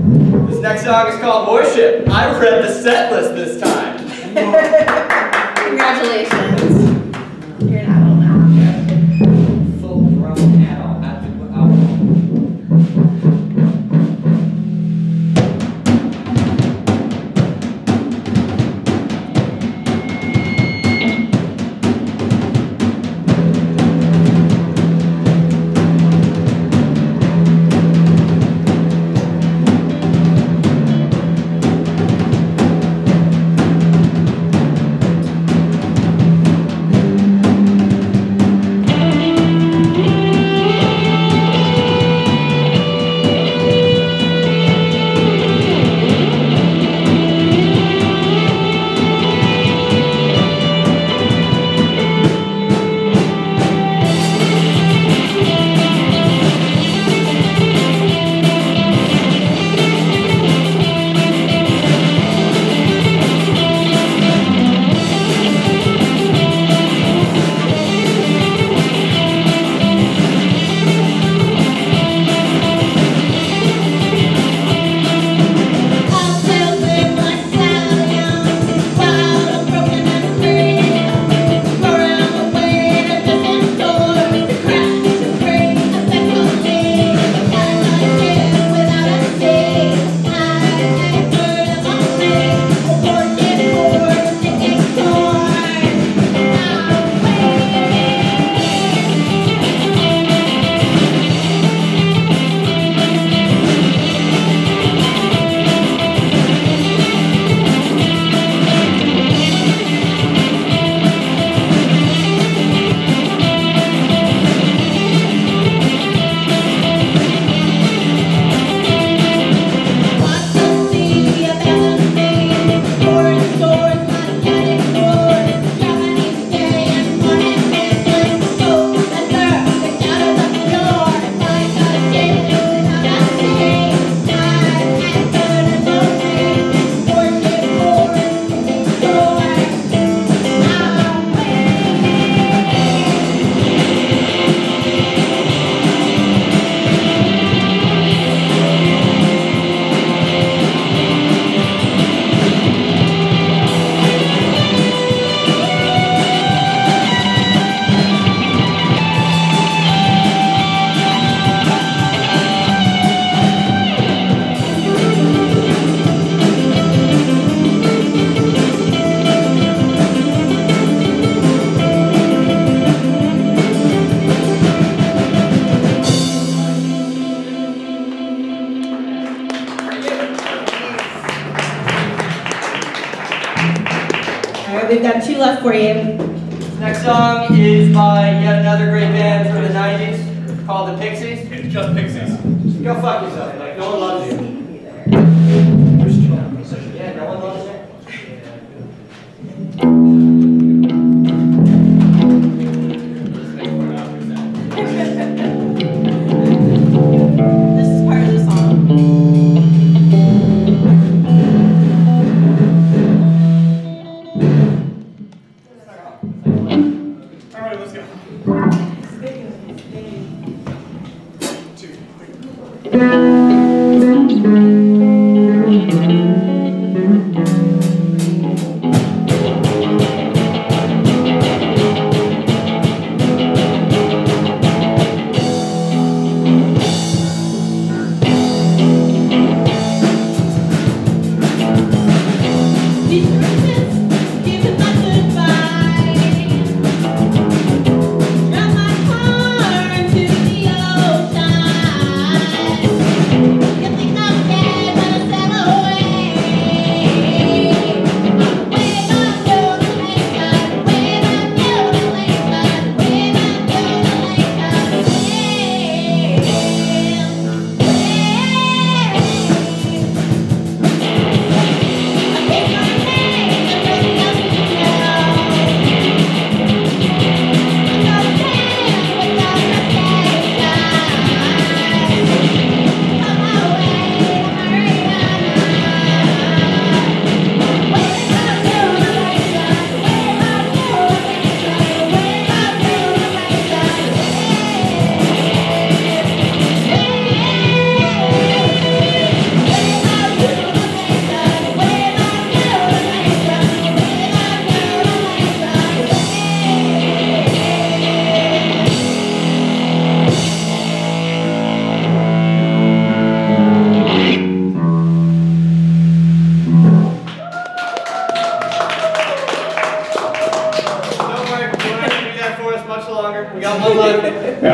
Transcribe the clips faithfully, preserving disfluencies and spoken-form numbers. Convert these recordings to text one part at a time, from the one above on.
This next song is called Worship. I read the set list this time. Congratulations. You're an adult now. Full grown adult at the album. We've got two left for you. Next song is by yet another great band from the nineties called the Pixies. It's just Pixies. Go fuck yourself. Like, no one loves you. Yeah, no one loves you. This is part of the song. Alright, let's go. Two, three.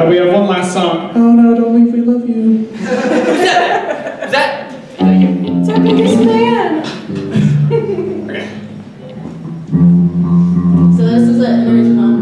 we have one last song. Oh no, don't leave, we love you. Who's that? Is that? It's our biggest fan. Okay. So this is an original.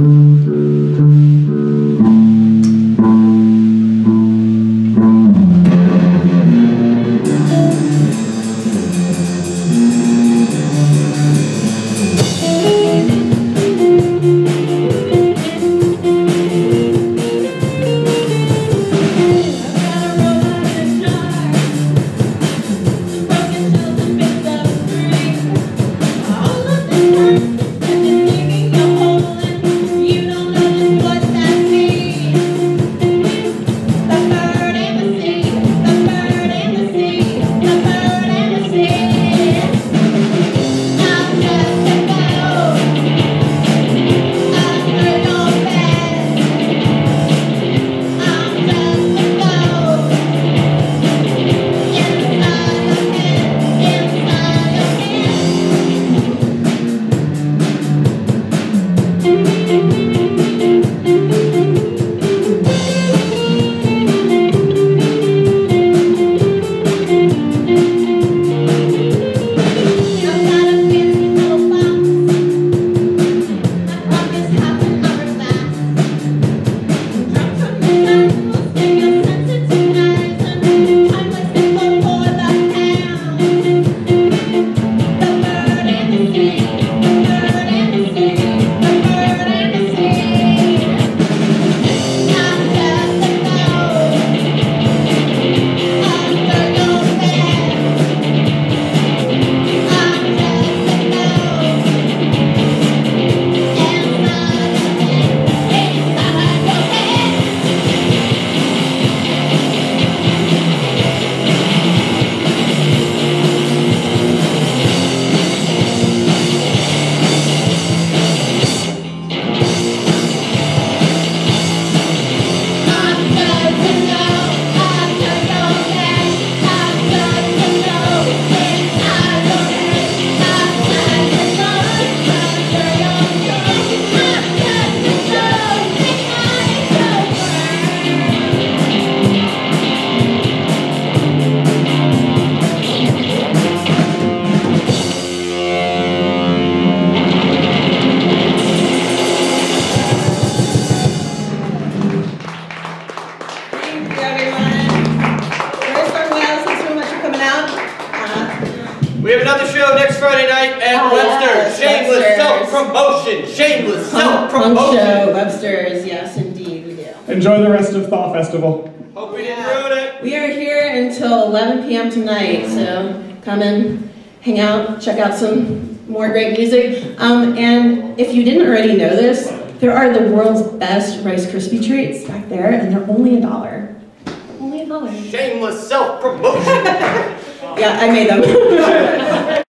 We have another show next Friday night at Oh, Webster's. yes, Shameless Webster's. self-promotion. Shameless Punk show, self-promotion. Webster's, yes indeed we do. Enjoy the rest of Thaw Festival. Hope we didn't ruin it. We are here until eleven p m tonight, so come in, hang out, check out some more great music. Um, and if you didn't already know this, there are the world's best Rice Krispie treats back there, and they're only a dollar. Only a dollar. Shameless self-promotion. Yeah, I made them.